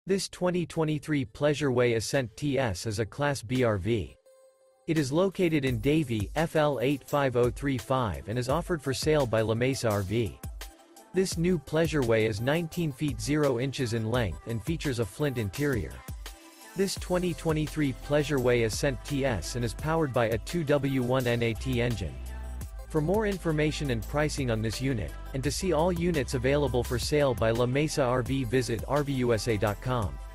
This 2023 Pleasure-Way Ascent TS is a Class B RV. It is located in Davie, FL 85035 and is offered for sale by Mesa RV. This new Pleasure-Way is 19 feet 0 inches in length and features a FLINT interior. This 2023 Pleasure-Way Ascent TS and is powered by a 2W1 NAT engine. For more information and pricing on this unit, and to see all units available for sale by Mesa RV, visit RVUSA.com.